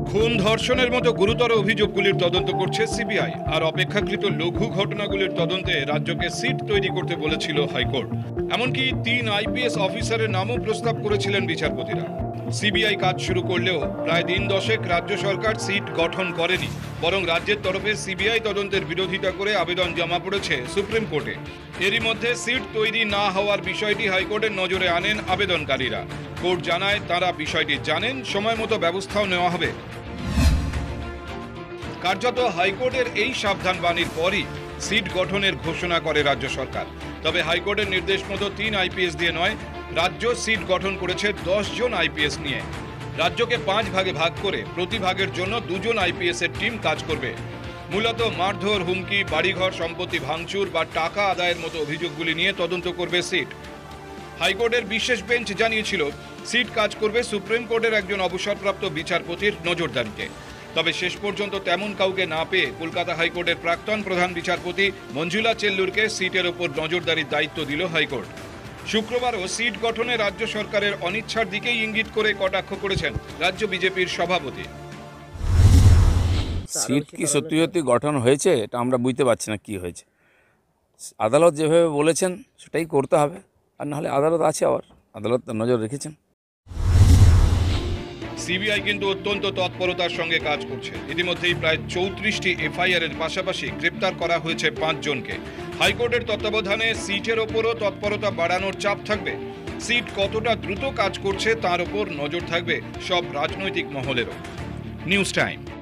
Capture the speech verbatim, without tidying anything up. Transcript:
খুন ধর্ষণের মতো গুরুতর অভিযোগগুলির তদন্ত করছে সিবিআই আর অপেক্ষাকৃত লঘু ঘটনাগুলির তদন্তে রাজ্যকে সিট তৈরি করতে বলেছিল হাইকোর্ট। এমনকি তিন আইপিএস অফিসারের নামও প্রস্তাব করেছিলেন বিচারপতিরা। সিবিআই কাজ শুরু করলেও প্রায় দিন দশেক রাজ্য সরকার সিট গঠন করেনি, বরং রাজ্যের তরফে সিবিআই তদন্তের বিরোধিতা করে আবেদন জমা পড়েছে সুপ্রিম কোর্টে। এরই মধ্যে সিট তৈরি না হওয়ার বিষয়টি হাইকোর্টের নজরে আনেন আবেদনকারীরা। কোর্ট জানায় তারা বিষয়টি জানেন, সময় মতো ব্যবস্থাও নেওয়া হবে। কার্যত হাইকোর্টের এই সাবধান বাণীর পরই সিট গঠনের ঘোষণা করে রাজ্য সরকার। তবে হাইকোর্টের নির্দেশ মতো তিন আইপিএস দিয়ে নয়, রাজ্য সিট গঠন করেছে দশ জন আইপিএস নিয়ে। রাজ্যকে পাঁচ ভাগে ভাগ করে প্রতি ভাগের জন্য দুজন আইপিএস এর টিম কাজ করবে। মূলত মারধর, হুমকি, বাড়িঘর সম্পত্তি ভাঙচুর বা টাকা আদায়ের মতো অভিযোগগুলি নিয়ে তদন্ত করবে সিট। হাইকোর্টের বিশেষ বেঞ্চ জানিয়েছিল সিট কাজ করবে সুপ্রিম কোর্টের একজন অবসরপ্রাপ্ত বিচারপতির নজরদারিতে। তবে শেষ পর্যন্ত তেমন কাউকে না পেয়ে কলকাতা হাইকোর্টের প্রাক্তন প্রধান বিচারপতি মঞ্জুলা চেল্লুরকে সিটের ওপর নজরদারির দায়িত্ব দিল হাইকোর্ট। শুক্রবারও সিট গঠনে রাজ্য সরকারের অনিচ্ছার দিকেই ইঙ্গিত করে কটাক্ষ করেছেন রাজ্য বিজেপির সভাপতি। সিট কি সত্যি সত্যি গঠন হয়েছে এটা আমরা বুঝতে পারছি না কি হয়েছে। আদালত যেভাবে বলেছেন সেটাই করতে হবে, আর নাহলে আদালত আছে, আবার আদালত নজর রেখেছেন। সিবিআই কিন্তু অত্যন্ত তৎপরতার সঙ্গে কাজ করছে। ইতিমধ্যেই প্রায় চৌত্রিশটি এফআইআর এর পাশাপাশি গ্রেপ্তার করা হয়েছে পাঁচ জনকে। হাইকোর্টের তত্ত্বাবধানে সিটের ওপরও তৎপরতা বাড়ানোর চাপ থাকবে। সিট কতটা দ্রুত কাজ করছে তার ওপর নজর থাকবে সব রাজনৈতিক মহলেরও। News time.